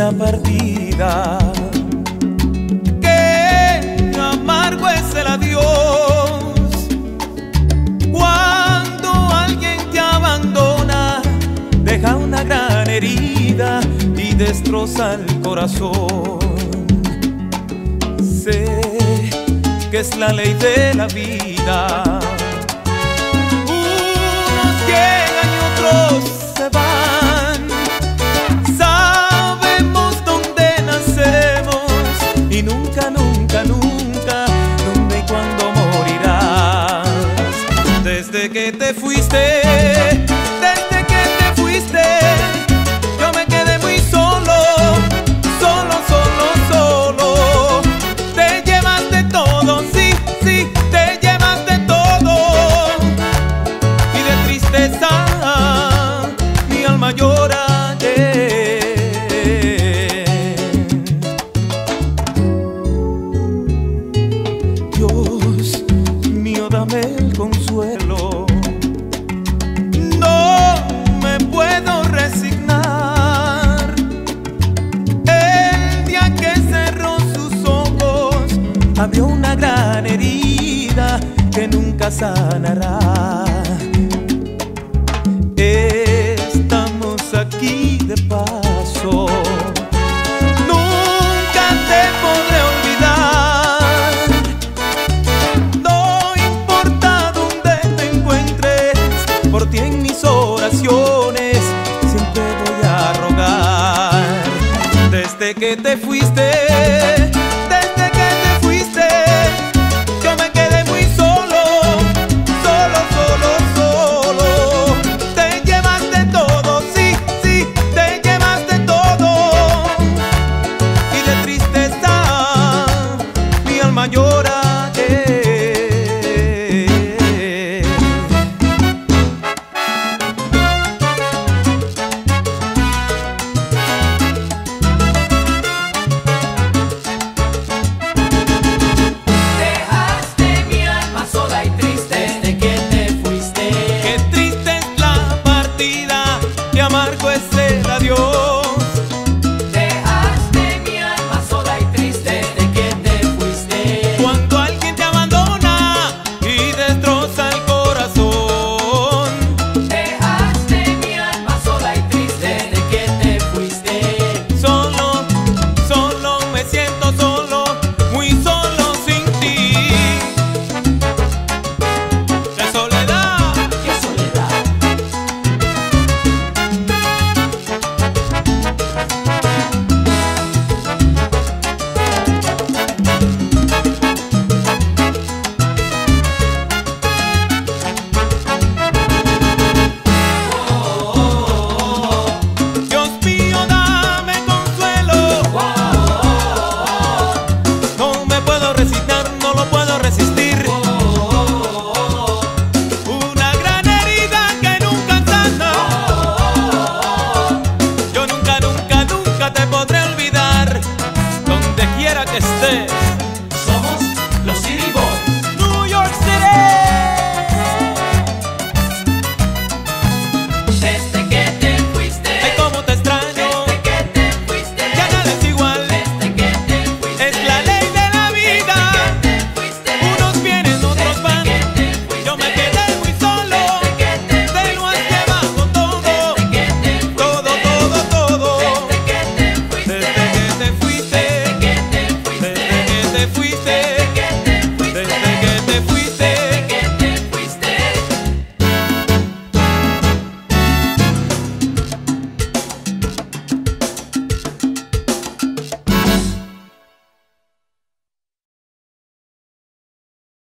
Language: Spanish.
la partida, qué amargo es el adiós. Cuando alguien te abandona, deja una gran herida y destroza el corazón. Sé que es la ley de la vida. Unos llegan y otros se van. Sabemos dónde nacemos y nunca, nunca, nunca, dónde y cuándo morirás. Desde que te fuiste, desde que te fuiste, yo me quedé muy solo, solo, solo, solo. Te llevaste todo, sí, sí, te llevaste todo. Y de tristeza mi alma llora. Dios mío, dame el consuelo. No me puedo resignar. El día que cerró sus ojos, abrió una gran herida que nunca sanará. Estamos aquí de paso. Nunca te podré olvidar. No importa dónde te encuentres, por ti en mis oraciones siempre voy a rogar. Desde que te fuiste, desde que te fuiste, yo me quedé muy solo, solo, solo, solo. Te llevaste todo, sí, sí, te llevaste todo. Y de tristeza mi alma llora. Amargo es el adiós. Dejaste mi alma sola y triste de que te fuiste. Cuando alguien te abandona y destroza el corazón. Dejaste mi alma sola y triste de que te fuiste. Solo, solo me siento solo, muy solo sin ti. ¡Qué soledad! ¡Qué soledad! Dios mío, dame consuelo. No me puedo resignar, no lo puedo resistir. Una gran herida que nunca sana. Yo nunca, nunca, nunca te podré olvidar, donde quiera que estés.